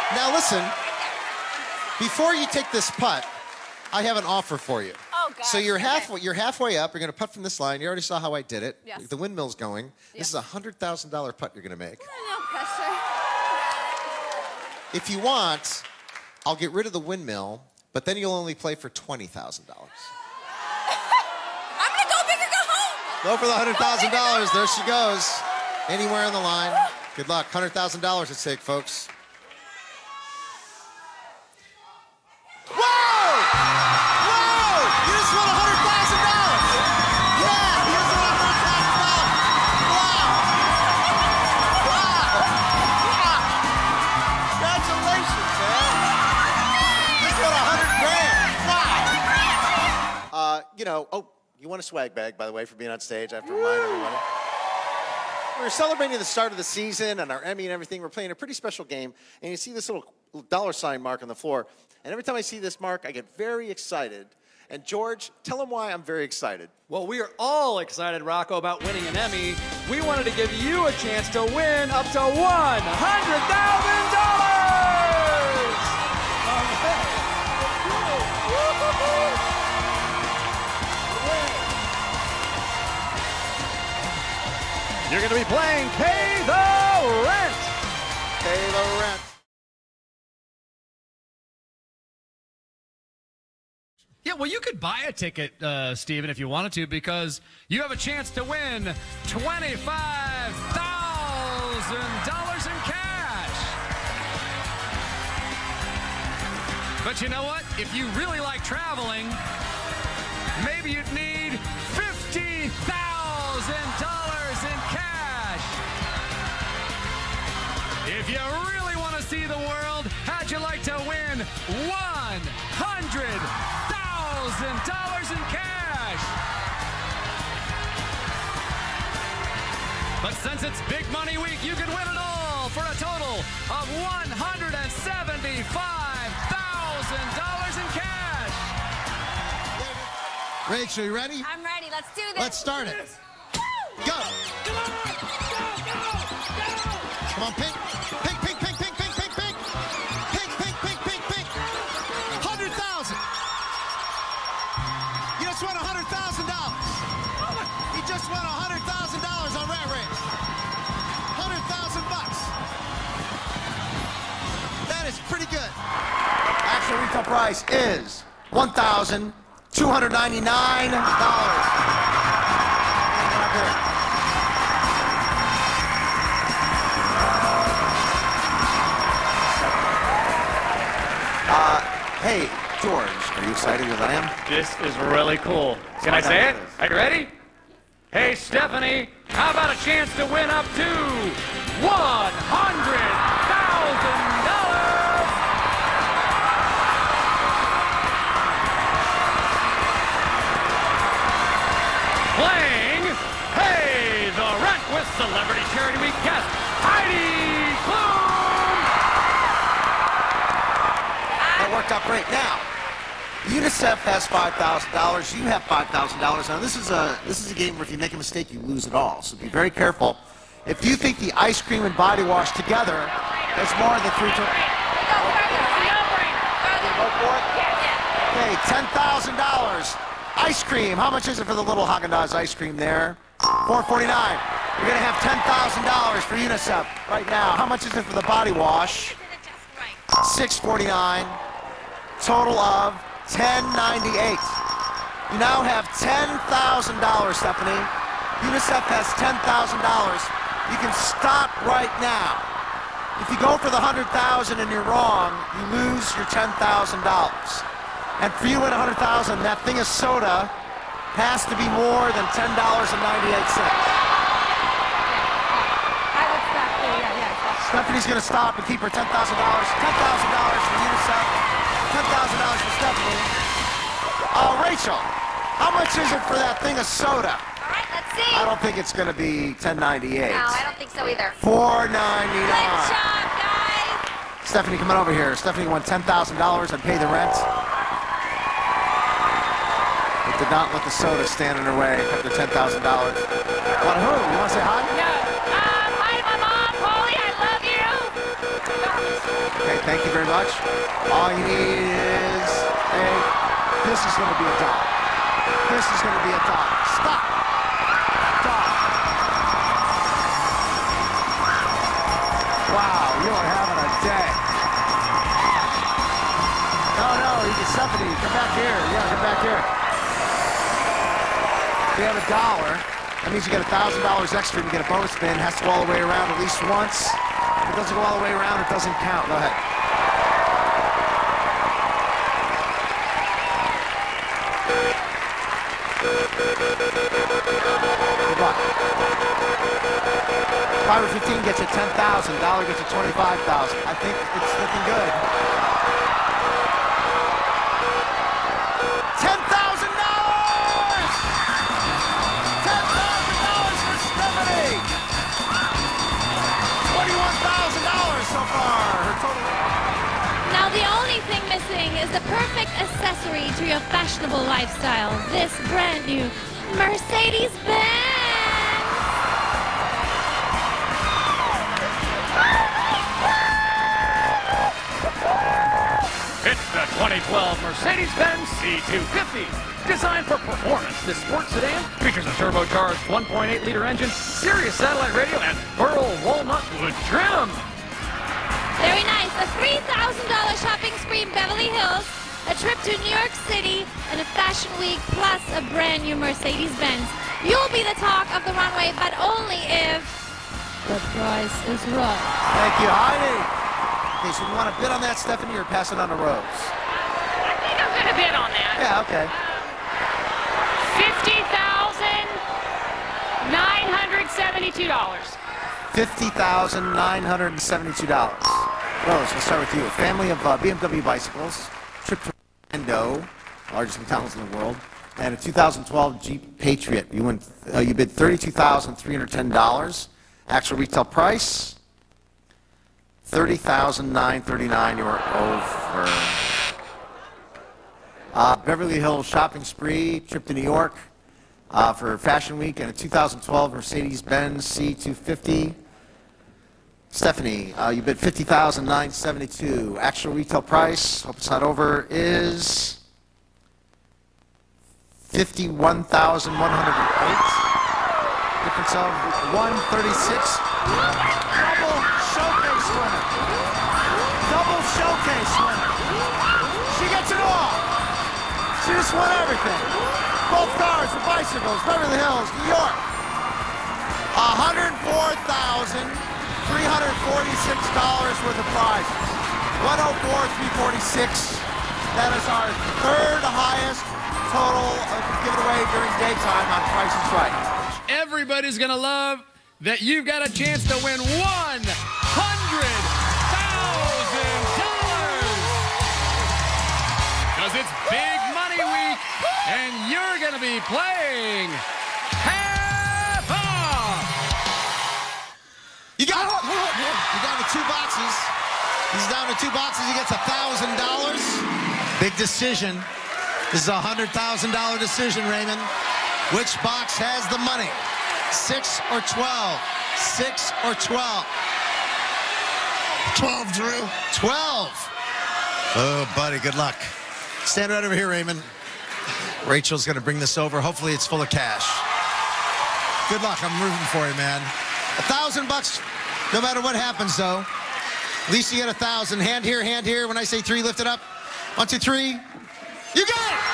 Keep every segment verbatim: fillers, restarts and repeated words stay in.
Now listen, before you take this putt, I have an offer for you. Oh, gosh. So you're, half, okay. you're halfway up. You're going to putt from this line. You already saw how I did it. Yes. The windmill's going. Yeah. This is a one hundred thousand dollar putt you're going to make. No pressure. If you want, I'll get rid of the windmill, but then you'll only play for twenty thousand dollars. I'm going to go big or go home. Go for the one hundred thousand dollars. There she goes. Anywhere on the line. Good luck. one hundred thousand dollars at stake, folks. Whoa! Whoa! You just won one hundred thousand dollars. Yeah, you just won one hundred thousand dollars. Wow! Wow! Wow! Congratulations, man. Just won one hundred grand. Wow! Uh, you know, oh, you won a swag bag, by the way, for being on stage. I have to remind everybody. We're celebrating the start of the season and our Emmy and everything. We're playing a pretty special game, and you see this little dollar sign mark on the floor. And every time I see this mark, I get very excited. And George, tell them why I'm very excited. Well, we are all excited, Rocco, about winning an Emmy. We wanted to give you a chance to win up to one hundred thousand dollars! You're going to be playing Pay the Rent. Pay the rent. Yeah, well, you could buy a ticket, uh, Steven, if you wanted to, because you have a chance to win twenty-five thousand dollars in cash. But you know what? If you really like traveling, maybe you'd need fifty thousand dollars in cash. If you really want to see the world, how'd you like to win one hundred thousand dollars in cash? But since it's Big Money Week, you can win it all for a total of one hundred seventy-five thousand dollars in cash. Rachel, you ready? I'm ready. Let's do this. Let's start it. Go. Come on. Go, go, go. Come on, pink. Pink, pink, pink, pink, pink, pink, pink. Pink, pink, pink, pink, pink. one hundred thousand. You just won one hundred thousand dollars. You just won one hundred thousand dollars on Rat Race. one hundred thousand bucks. That is pretty good. Actual retail price is one thousand two hundred ninety-nine dollars. Uh, hey, George, are you excited as I am? This is really cool. Can I say it? Are you ready? Hey, Stephanie, how about a chance to win up to one hundred thousand dollars? Playing Pay the Rent with Celebrity Charity Week guest Heidi Klum. That worked out great. Now, UNICEF has five thousand dollars. You have five thousand dollars. Now, this is a this is a game where if you make a mistake, you lose it all. So be very careful. If you think the ice cream and body wash together is more than three. Okay, ten thousand dollars. Ice cream. How much is it for the little Haagen-Dazs ice cream there? four forty-nine. You're gonna have ten thousand dollars for UNICEF right now. How much is it for the body wash? six forty-nine. Total of ten ninety-eight. You now have ten thousand dollars, Stephanie. UNICEF has ten thousand dollars. You can stop right now. If you go for the one hundred thousand dollars and you're wrong, you lose your ten thousand dollars. And for you to win one hundred thousand dollars, that thing of soda has to be more than ten dollars and ninety-eight cents. I would stop there. Yeah, yeah. Stephanie's going to stop and keep her ten thousand dollars. ten thousand dollars for UNICEF. ten thousand dollars for Stephanie. Uh, Rachel, how much is it for that thing of soda? All right, let's see. I don't think it's going to be ten ninety-eight. No, I don't think so either. four Good ninety-nine. job, guys. Stephanie, come on over here. Stephanie won ten thousand dollars and Pay the Rent. It did not let the soda stand in her way. Kept her ten thousand dollars. Want who? You want to say hi? No. Um, hi, my mom, Polly. I love you. Okay, thank much. All you need is a, this is going to be a dollar. This is going to be a dollar. Stop. Dollar. Wow, you are having a day. No, no, you can Stephanie, come back here. Yeah, come back here. We have a dollar. That means you get a thousand dollars extra and you get a bonus spin. It has to go all the way around at least once. If it doesn't go all the way around, it doesn't count. Go ahead. Good luck. Five or fifteen gets you ten thousand. Dollar gets you twenty-five thousand. I think it's looking good. Ten thousand dollars. Ten thousand dollars for Stephanie. Twenty-one thousand dollars so far. Her total. Now the only thing missing is the perfect accessory to your fashionable lifestyle. This brand new Mercedes-Benz. It's the twenty twelve Mercedes-Benz C two fifty. Designed for performance, this sports sedan features a turbocharged one point eight liter engine, Sirius satellite radio, and Burl walnut wood trim. Very nice. A three thousand dollar shopping spree in Beverly Hills, a trip to New York City, and a fashion week, plus a brand new Mercedes-Benz. You'll be the talk of the runway, but only if the price is right. Thank you, Heidi. Okay, so you want to bid on that, Stephanie, or pass it on to Rose? I think I'm going to bid on that. Yeah, okay. fifty thousand nine hundred seventy-two dollars. fifty thousand nine hundred seventy-two dollars. Rose, we'll start with you. A family of uh, B M W bicycles, trip to Orlando, largest McDonald's in the world, and a two thousand twelve Jeep Patriot. You went, uh, you bid thirty-two thousand three hundred ten dollars. Actual retail price, thirty thousand nine hundred thirty-nine dollars. You were over. Uh, Beverly Hills shopping spree, trip to New York uh, for Fashion Week, and a two thousand twelve Mercedes-Benz C two fifty. Stephanie, uh, you bid fifty thousand nine hundred seventy-two dollars. Actual retail price, hope it's not over, is fifty-one thousand one hundred eight dollars. Difference of one hundred thirty-six dollars. Double showcase winner. Double showcase winner. She gets it all. She just won everything. Both cars, the bicycles, Beverly Hills, New York. one hundred four thousand three hundred forty-six dollars worth of prizes. one oh four thousand three hundred forty-six dollars. That is our third highest total of given away during daytime on Price is Right. Everybody's going to love that you've got a chance to win one hundred thousand dollars. Because it's Big Money Week, and you're going to be playing half off. You got it. You're down to two boxes. He's down to two boxes. He gets one thousand dollars. Big decision. This is a one hundred thousand dollar decision, Raymond. Which box has the money? Six or twelve? Six or twelve? twelve, Drew. twelve. Oh, buddy, good luck. Stand right over here, Raymond. Rachel's going to bring this over. Hopefully it's full of cash. Good luck. I'm rooting for you, man. A thousand bucks, no matter what happens, though. At least you get a thousand. Hand here, hand here. When I say three, lift it up. One, two, three. You got it!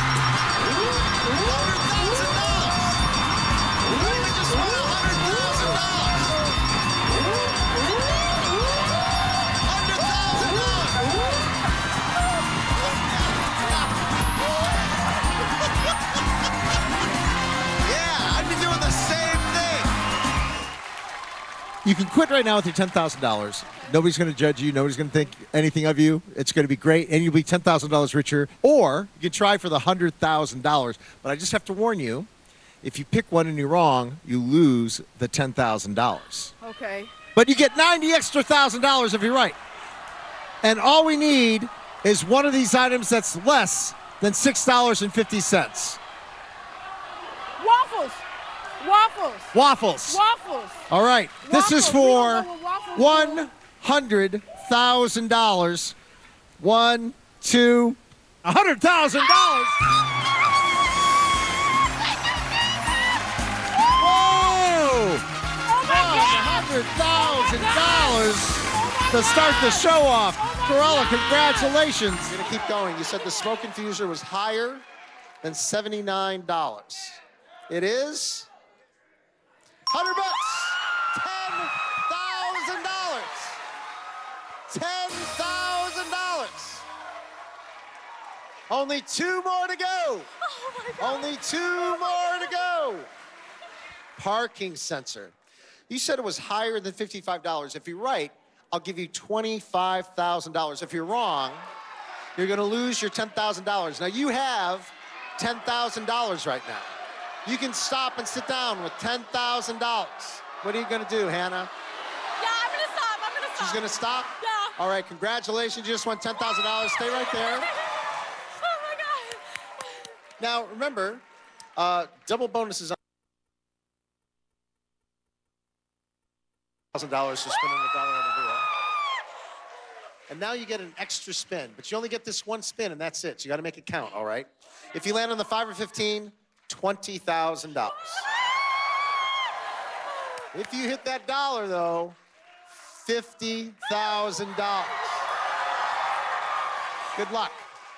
You can quit right now with your ten thousand dollars. Nobody's going to judge you. Nobody's going to think anything of you. It's going to be great, and you'll be ten thousand dollars richer. Or you can try for the one hundred thousand dollars. But I just have to warn you, if you pick one and you're wrong, you lose the ten thousand dollars. Okay. But you get ninety extra thousand dollars if you're right. And all we need is one of these items that's less than six dollars and fifty cents. Waffles. Waffles. Waffles. Waffles. All right. This is Waffles. We for don't know what waffles one hundred thousand dollars. One, two, a hundred thousand dollars. Whoa! Oh my one hundred thousand dollars to start the show off. Corolla, congratulations. You're gonna keep going. You said the smoke infuser was higher than seventy-nine dollars. It is one hundred bucks. ten thousand dollars. ten thousand dollars. Only two more to go. Oh my God. Only two more to go. Parking sensor. You said it was higher than fifty-five dollars. If you're right, I'll give you twenty-five thousand dollars. If you're wrong, you're gonna lose your ten thousand dollars. Now you have ten thousand dollars right now. You can stop and sit down with ten thousand dollars. What are you gonna do, Hannah? Yeah, I'm gonna stop. I'm gonna stop. She's gonna stop? Yeah. All right, congratulations. You just won ten thousand dollars. Stay right there. Oh my God. Now, remember, uh, double bonuses on one thousand dollars for spinning the dollar on the wheel. And now you get an extra spin, but you only get this one spin, and that's it. So you got to make it count, all right? If you land on the five or fifteen, twenty thousand dollars. If you hit that dollar, though, fifty thousand dollars. Good luck.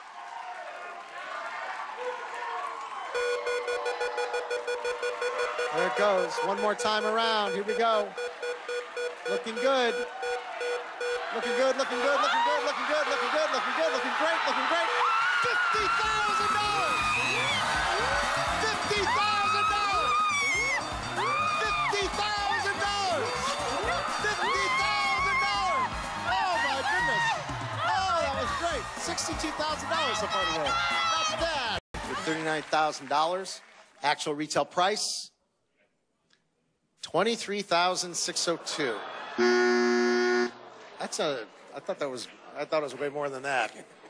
There it goes. One more time around. Here we go. Looking good. Looking good, looking good, looking good, looking good, looking good, looking good, looking great, looking great. fifty thousand dollars! fifty thousand dollars! fifty thousand dollars! fifty thousand dollars! Oh my goodness. Oh, that was great. sixty-two thousand dollars so far today. Not bad. For thirty-nine thousand dollars, actual retail price, twenty-three thousand six hundred two. That's a, I thought that was, I thought it was way more than that.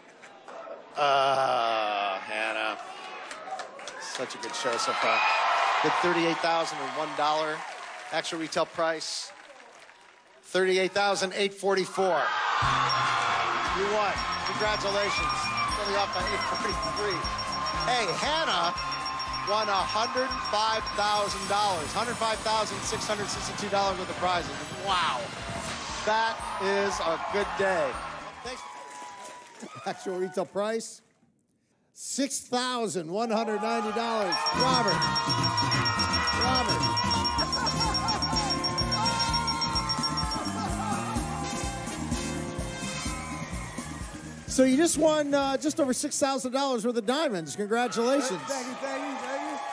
Uh, Hannah. Such a good show so far. Hit thirty-eight thousand one dollars. Actual retail price, thirty-eight thousand eight hundred forty-four. You won. Congratulations. Only off by eight forty-three. Hey, Hannah won one hundred five thousand dollars. one hundred five thousand six hundred sixty-two dollars worth of prizes. Wow. That is a good day. Thanks. Actual retail price, six thousand one hundred ninety dollars. Robert. Robert. So you just won uh, just over six thousand dollars worth of diamonds. Congratulations. Thank you, thank you, thank you.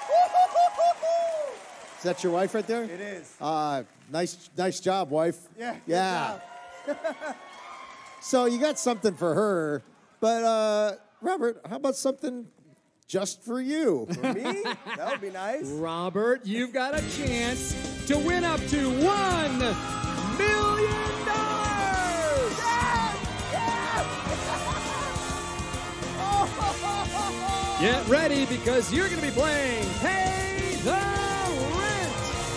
Is that your wife right there? It is. Uh, nice, nice job, wife. Yeah. good Yeah. job. So you got something for her, but uh, Robert, how about something just for you? For me? That would be nice. Robert, you've got a chance to win up to one million dollars. Get ready because you're going to be playing Pay the Rent.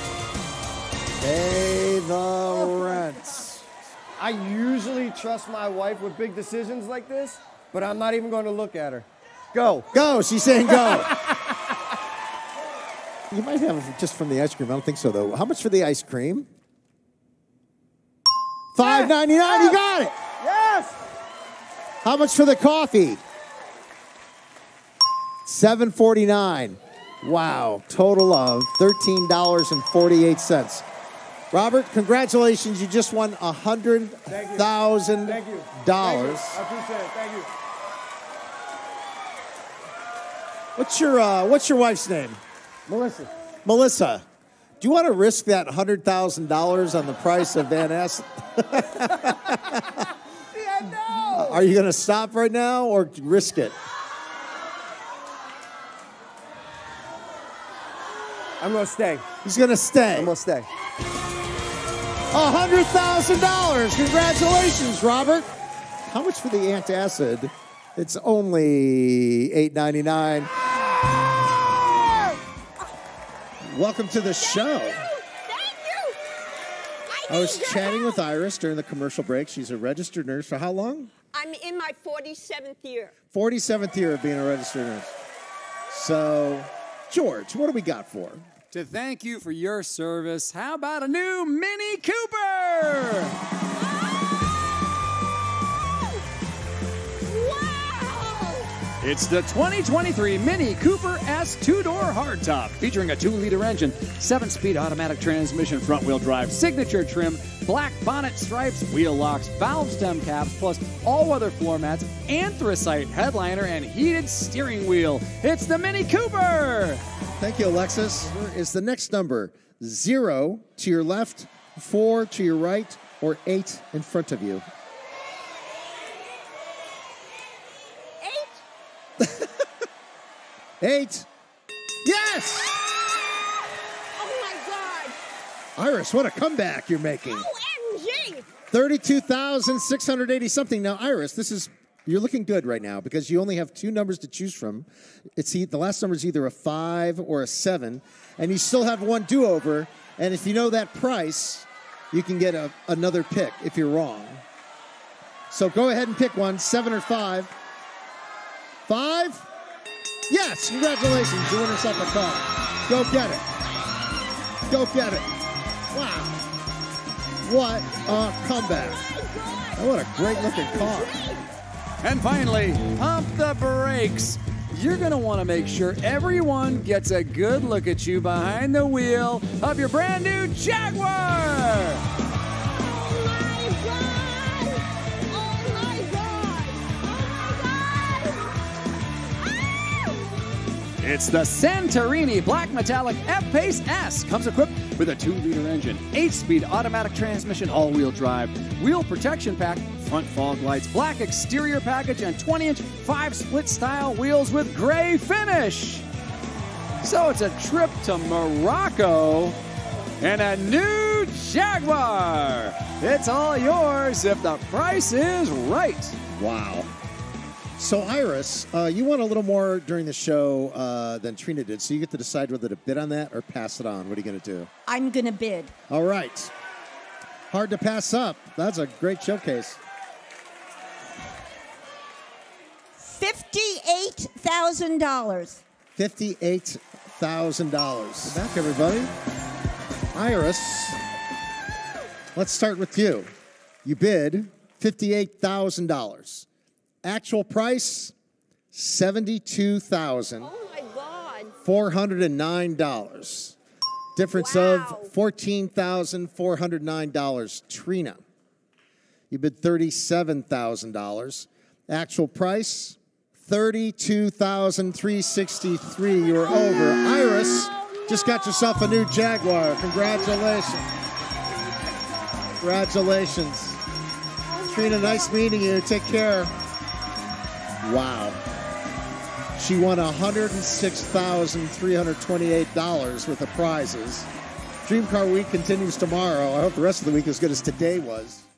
Pay the rent. I usually trust my wife with big decisions like this, but I'm not even going to look at her. Go. Go. She's saying go. You might have just from the ice cream. I don't think so, though. How much for the ice cream? five ninety-nine. You got it. Yes. How much for the coffee? seven forty-nine. Wow. Total of thirteen dollars and forty-eight cents. Robert, congratulations. You just won one hundred thousand dollars. Thank you. Thank you. I appreciate it. Thank you. What's your, uh, what's your wife's name? Melissa. Melissa. Do you want to risk that one hundred thousand dollars on the price of Van Ness? Yeah, no. Are you going to stop right now or risk it? I'm going to stay. He's going to stay. I'm going to stay. one hundred thousand dollars. Congratulations, Robert. How much for the antacid? It's only eight ninety-nine. Ah! Welcome to the show. Thank you. I I was chatting with Iris during the commercial break. She's a registered nurse for how long? I'm in my forty-seventh year. forty-seventh year of being a registered nurse. So, George, what do we got for? To thank you for your service, how about a new Mini Cooper? It's the twenty twenty-three Mini Cooper S two-door hardtop, featuring a two-liter engine, seven-speed automatic transmission, front-wheel drive, signature trim, black bonnet stripes, wheel locks, valve stem caps, plus all-weather floor mats, anthracite headliner, and heated steering wheel. It's the Mini Cooper! Thank you, Alexis. Is the next number zero to your left, four to your right, or eight in front of you? Eight. Yes! Oh, my God. Iris, what a comeback you're making. O M G! thirty-two thousand six hundred eighty something. Now, Iris, this is, you're looking good right now because you only have two numbers to choose from. It's e- the last number is either a five or a seven, and you still have one do-over. And if you know that price, you can get a, another pick if you're wrong. So go ahead and pick one, seven or five. Five? Yes, congratulations. You win yourself a car. Go get it. Go get it. Wow. What a comeback. Oh, what a great looking car. And finally, pump the brakes. You're going to want to make sure everyone gets a good look at you behind the wheel of your brand new Jaguar. It's the Santorini Black Metallic F-Pace S. Comes equipped with a two-liter engine, eight-speed automatic transmission, all-wheel drive, wheel protection pack, front fog lights, black exterior package, and twenty-inch five-split style wheels with gray finish. So it's a trip to Morocco and a new Jaguar. It's all yours if the price is right. Wow. So, Iris, uh, you won a little more during the show uh, than Trina did, so you get to decide whether to bid on that or pass it on. What are you going to do? I'm going to bid. All right. Hard to pass up. That's a great showcase. fifty-eight thousand dollars. fifty-eight thousand dollars. Back, everybody. Iris, let's start with you. You bid fifty-eight thousand dollars. Actual price, seventy-two thousand four hundred nine dollars. Difference Wow. of fourteen thousand four hundred nine dollars. Trina, you bid thirty-seven thousand dollars. Actual price, thirty-two thousand three hundred sixty-three dollars. You're over. Iris just got yourself a new Jaguar. Congratulations. Congratulations. Trina, nice meeting you. Take care. Wow. She won one hundred six thousand three hundred twenty-eight dollars worth of prizes. Dream Car Week continues tomorrow. I hope the rest of the week is as good as today was.